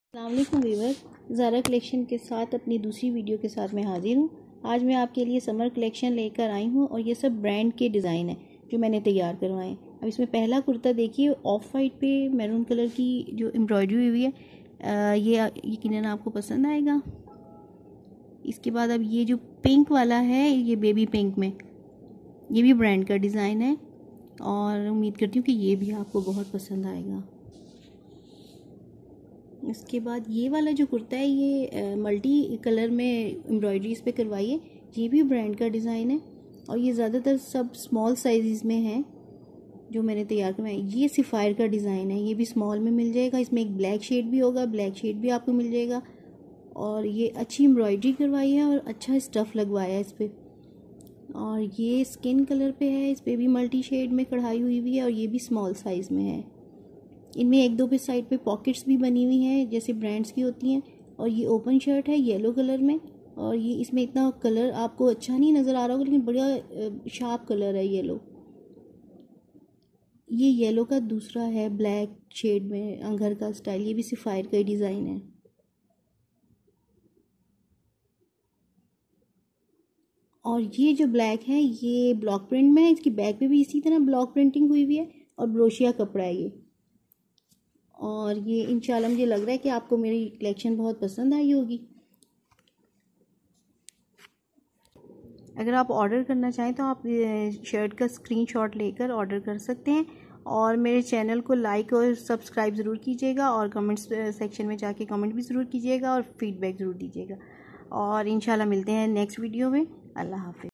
अस्सलाम वालेकुम Weaver, Zaara collection के साथ अपनी दूसरी वीडियो के साथ मैं हाजिर हूँ। आज मैं आपके लिए समर कलेक्शन लेकर आई हूँ और ये सब ब्रांड के डिज़ाइन हैं जो मैंने तैयार करवाए हैं। अब इसमें पहला कुर्ता देखिए, ऑफ वाइट पे मैरून कलर की जो एम्ब्रॉयडरी हुई हुई है, ये यकीनन आपको पसंद आएगा। इसके बाद अब ये जो पिंक वाला है, ये बेबी पिंक में, ये भी ब्रांड का डिज़ाइन है और उम्मीद करती हूँ कि ये भी आपको बहुत पसंद आएगा। इसके बाद ये वाला जो कुर्ता है, ये मल्टी कलर में एम्ब्रॉयडरी इस पे करवाई है। ये भी ब्रांड का डिज़ाइन है और ये ज़्यादातर सब स्मॉल साइज़ में है जो मैंने तैयार करवाया। ये सिफायर का डिज़ाइन है, ये भी स्मॉल में मिल जाएगा। इसमें एक ब्लैक शेड भी होगा, ब्लैक शेड भी आपको मिल जाएगा। और ये अच्छी एम्ब्रॉयडरी करवाई है और अच्छा स्टफ़ लगवाया है इस पर। और ये स्किन कलर पे है, इस पर भी मल्टी शेड में कढ़ाई हुई हुई है और ये भी स्मॉल साइज़ में है। इनमें एक दो पे साइड पे पॉकेट्स भी बनी हुई हैं जैसे ब्रांड्स की होती हैं। और ये ओपन शर्ट है येलो कलर में, और ये इसमें इतना कलर आपको अच्छा नहीं नज़र आ रहा होगा लेकिन बड़ा शार्प कलर है येलो। ये येलो का दूसरा है ब्लैक शेड में अंगर का स्टाइल, ये भी सिफायर का ही डिज़ाइन है। और ये जो ब्लैक है ये ब्लॉक प्रिंट में है, इसकी बैक पे भी इसी तरह ब्लॉक प्रिंटिंग हुई हुई है और ब्रोशिया कपड़ा है ये। और ये इंशाल्लाह मुझे लग रहा है कि आपको मेरी कलेक्शन बहुत पसंद आई होगी। अगर आप ऑर्डर करना चाहें तो आप शर्ट का स्क्रीनशॉट लेकर ऑर्डर कर सकते हैं। और मेरे चैनल को लाइक और सब्सक्राइब ज़रूर कीजिएगा और कमेंट्स सेक्शन में जाके कमेंट भी ज़रूर कीजिएगा और फीडबैक ज़रूर दीजिएगा। और इंशाल्लाह मिलते हैं नेक्स्ट वीडियो में। अल्लाह हाफ़िज़।